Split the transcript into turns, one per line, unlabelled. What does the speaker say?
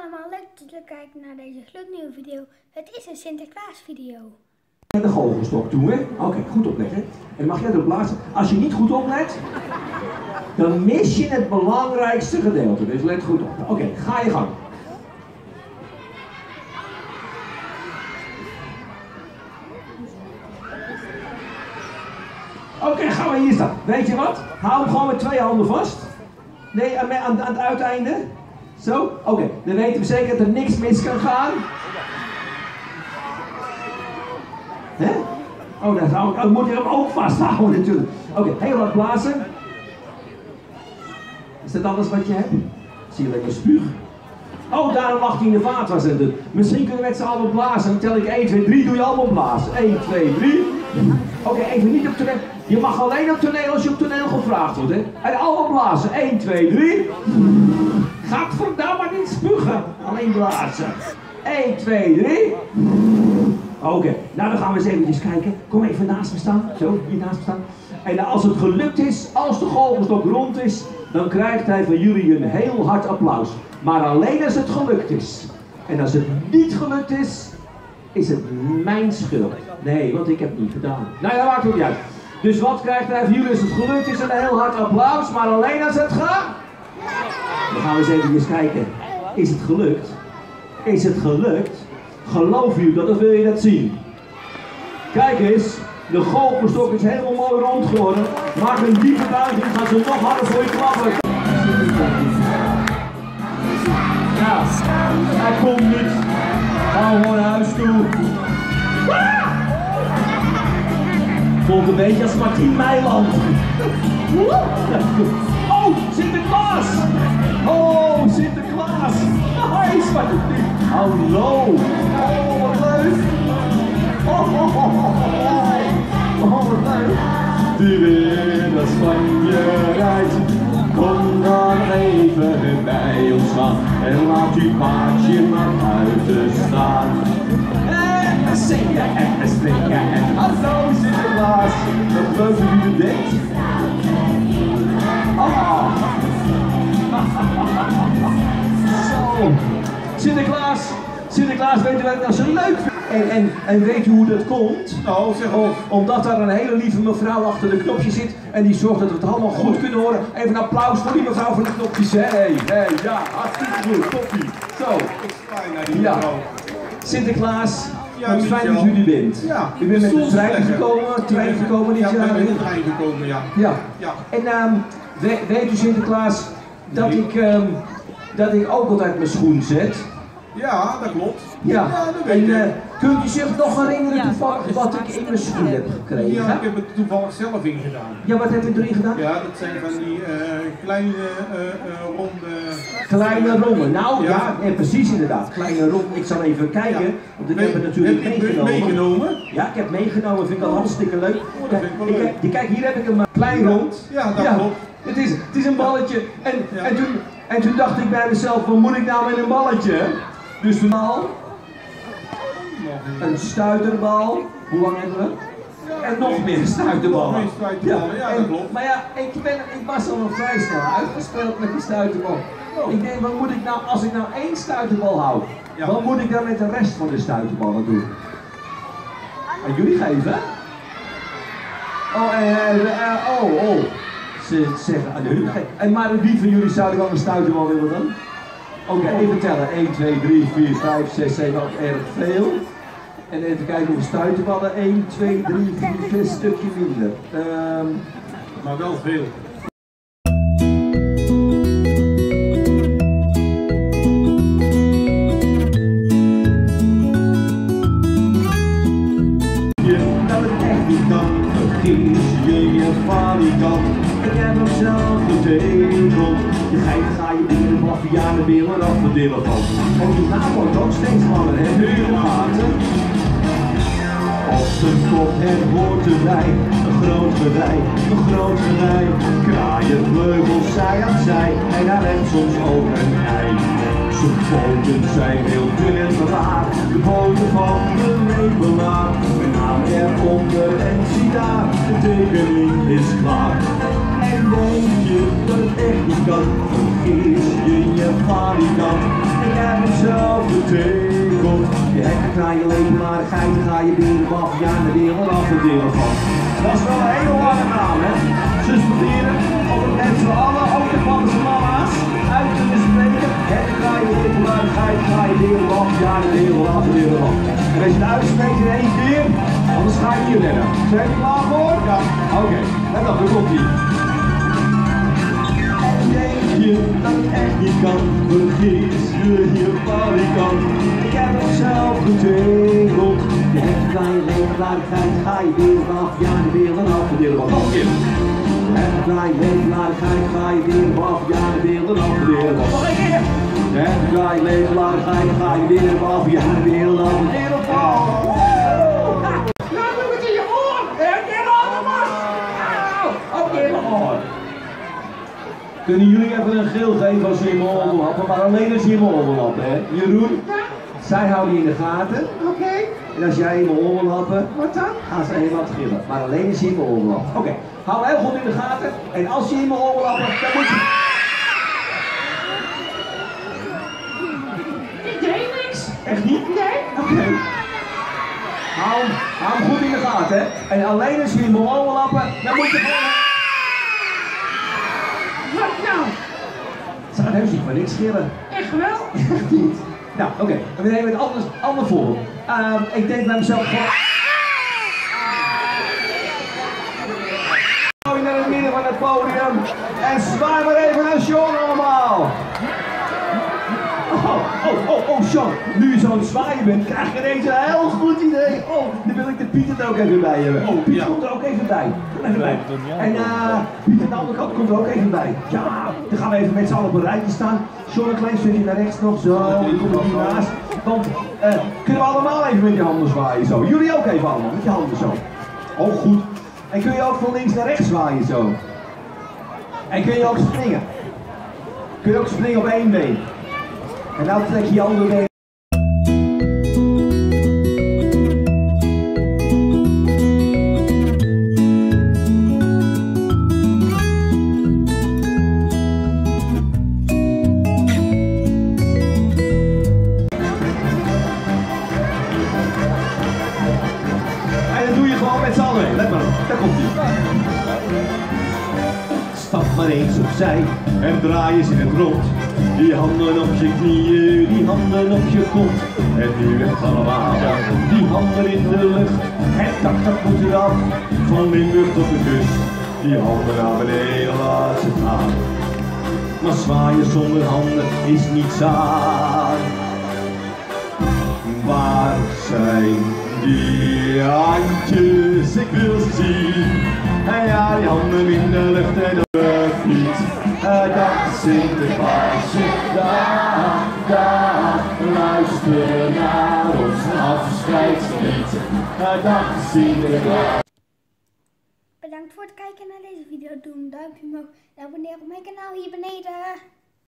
allemaal, leuk dat jullie kijken naar deze gloednieuwe video. Het is een Sinterklaas video.
En de goochelstok doen we. Oké, goed opletten. En dan mag jij erop blazen. Als je niet goed oplet, dan mis je het belangrijkste gedeelte. Dus let goed op. Oké, ga je gang. Oké, gaan we hier staan. Weet je wat? Hou hem gewoon met 2 handen vast. Nee, aan het uiteinde. Zo? Oké, dan weten we zeker dat er niks mis kan gaan. Hè? Oh, dan moet je hem ook vasthouden natuurlijk. Oké, heel hard blazen. Is dat alles wat je hebt? Zie je lekker spuug? Oh, daarom mag hij in de vaatwasser doen. Misschien kunnen we met z'n allen blazen. Dan tel ik 1, 2, 3, doe je allemaal blazen. 1, 2, 3. Oké, even niet op toneel. Je mag alleen op toneel als je op toneel gevraagd wordt, hè? En allemaal blazen. 1, 2, 3. Gaat verdamme niet spugen. Alleen blazen. 1, 2, 3. Oké, nou dan gaan we eens eventjes kijken. Kom even naast me staan. Zo, hier naast me staan. En als het gelukt is, als de goochelstok rond is, dan krijgt hij van jullie een heel hard applaus. Maar alleen als het gelukt is. En als het niet gelukt is het mijn schuld. Nee, want ik heb het niet gedaan. Nou, dat maakt het niet uit. Dus wat krijgt hij van jullie als het gelukt is? Een heel hard applaus, maar alleen als het gaat. Dan gaan we eens even kijken. Is het gelukt? Is het gelukt? Geloof u dat of wil je dat zien? Kijk eens, de goochelstok is helemaal mooi rond geworden. Maak een diepe buiging, gaan ze nog harder voor je klappen. Ja, hij komt niet. Ga gewoon naar huis toe. Voelt een beetje als Martien Meiland. Oh, Sinterklaas! Oh, Sinterklaas! Hij is wat het is. Hallo! Oh, wat leuk! Oh, wat leuk! Die weer naar Spanje rijdt. Kom dan even bij ons staan en laat uw paardje naar buiten staan. En zingen en springen en hallo Sinterklaas. Wat leuk dat u het denkt. Oh. Zo. Sinterklaas, weet u wat ik nou zo leuk vind? En weet u hoe dat komt?
Nou, zeg maar.
Omdat daar een hele lieve mevrouw achter de knopjes zit en die zorgt dat we het allemaal goed kunnen horen. Even een applaus voor die mevrouw van de knopjes. Hey, ja, hartstikke goed, toppie. Zo.
Ik zwaai naar die mevrouw.
Sinterklaas,
Ja,
wat fijn dat u er bent.
Ja,
u bent met de trein gekomen dit
jaar? Ja, ik ben met
jaar.
de trein gekomen, ja.
Ja. En weet u Sinterklaas dat ik ook altijd mijn schoen zet?
Ja, dat klopt.
Ja,
dat weet ik.
Kunt u zich nog herinneren toevallig wat ik in mijn schoen heb gekregen?
Ja, ik heb het toevallig zelf ingedaan.
Ja, wat heb je erin gedaan?
Ja, dat zijn van die kleine ronde...
Kleine rommen. Nou ja, precies inderdaad. Kleine rom. Ik zal even kijken, want ik heb het natuurlijk meegenomen. Ja, ik heb meegenomen, vind ik al hartstikke leuk. Kijk, hier heb ik een klein rond.
Ja, dat klopt.
Het is een balletje. En toen dacht ik bij mezelf, wat moet ik nou met een balletje? Dus toen al een stuiterbal. Hoe lang hebben we? En nog meer stuiterballen.
Nog meer stuiterballen, ja, dat klopt.
Maar ja, ik was al nog vrij snel uitgespeeld met die stuiterbal.
Oh.
Ik denk, wat moet ik nou, als ik nou 1 stuiterbal hou, wat moet ik dan met de rest van de stuiterballen doen? En jullie geven? Ze zeggen aan jullie. En maar wie van jullie zou wel een stuiterbal willen dan? Oké, even tellen. 1, 2, 3, 4, 5, 6, 7, 8, erg veel. En even kijken hoeveel stuiterballen. 1, 2, 3, 4, een stukje minder.
Maar wel veel.
Dat het echt niet kan, vergis je falikant. Ik heb hem zelf getekend. Je ga je in de maffianenwereld afverdelen van. Oh, die naam wordt ook steeds langer en naarmate. Op zijn kop het hoort erbij, een groot gerei, een groot gerei. Kraaien, vleugels, zij aan zij, en daar rechts soms ook een ei. Zijn poten zijn heel dun en zwaar, de poten van de lepelaar. Mijn naam eronder en zie daar, de tekening is klaar. En denk je dat het echt niet kan, vergis je falikant. heb het zelf getekend. Je hekken, kraaien, lepelaar, geiten, ga je beren, baviaan, de wereld af en delen van. Dat is wel een hele lange naam, hè. Suspenderen, op het net z'n allen, ook de papa's en mama's. Uit kunnen spreken, hekken, kraaien, lepelaar, geiten, ga je beren, baviaan, de wereld af en delen van. En als je het uitspreekt in 1 keer, anders ga je hier rennen. Zijn jullie klaar voor? Ja. Oké, let op, daar komt ie. Denk je dat het echt niet kan, vergeet je hier fabrikant. Ik heb het zelf getekend. Je hebt een kleine levenlaardigheid, ga je wereld af, ja de wereld af, de wereld af. Nog een keer. Je hebt een kleine levenlaardigheid, ga je wereld af, ja de wereld af, de wereld af. Nog een keer. Je hebt een kleine levenlaardigheid, ga je wereld af, ja de wereld af, de wereld af. Nou doe het in je oor. Herken allemaal. Oké, nog oor. Kunnen jullie even een geel geven als je in mijn oren lappen, maar alleen als je in mijn oren lappen, hè? Jeroen? Ja? Zij houden je in de gaten. Oké. En als jij in mijn oren lappen, wat dan? Gaan ze helemaal gillen. Maar alleen als je in mijn oren lapt. Oké. Hou heel goed in de gaten. En als je in mijn oren lappen, dan moet je... Ik deed niks. Echt niet? Nee. Oké. Hou hem goed in de gaten, hè? En alleen als je in mijn oren lappen, dan moet je gewoon... Wat nou? Ze gaat heus niet maar niks schillen. Echt wel? Echt niet. Nou, oké. En we nemen het ander voor. Ik denk bij mezelf gewoon... Gooi naar het midden van het podium. En zwaai maar even naar Sean allemaal. Oh, Sean. Nu je zo'n zwaaien bent, krijg je ineens een heel goed idee. Oh, dan wil ik de Piet er ook even bij hebben. Oh, Piet komt er ook even bij. Kom even bij. En Piet aan de andere kant komt er ook even bij. Ja, dan gaan we even met z'n allen op een rijtje staan. Sean, een klein stukje naar rechts nog, zo. Die komt er hiernaast. Want kunnen we allemaal even met je handen zwaaien zo. Jullie ook even allemaal, met je handen zo. Oh, goed. En kun je ook van links naar rechts zwaaien zo. En kun je ook springen. Kun je ook springen op 1 been. En nou trek je je andere been. En dat doe je gewoon met z'n allen. Let maar op, daar komt ie. Stap maar eens opzij en draai eens in het rond. Die handen op je knieën, die handen op je kont. En nu echt allemaal, die handen in de lucht. Het dak dat moet eraf, van Limburg tot de kust. Die handen naar beneden, laat ze gaan. Maar zwaaien zonder handen is niet aan. Waar zijn die handjes? Ik wil ze zien. En ja, die handen in de lucht en de fiets. Dag Sinterklaasje, dag, luister naar ons afscheidslied. Dag Sinterklaas.
Bedankt voor het kijken naar deze video. Doe een duimpje omhoog en abonneer op mijn kanaal hier beneden.